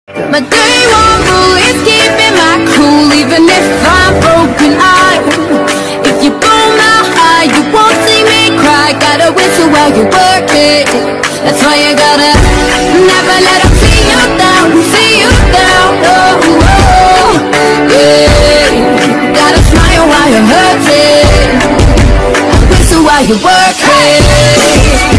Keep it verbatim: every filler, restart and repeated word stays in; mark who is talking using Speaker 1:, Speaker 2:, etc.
Speaker 1: My day one rule is keeping my cool, even if I'm broken. I, if you blow my high, you won't see me cry. Gotta whistle while you work it. That's why you gotta never let them see you down, see you down. Oh, oh, yeah. Gotta smile while you're hurting, whistle while you work it.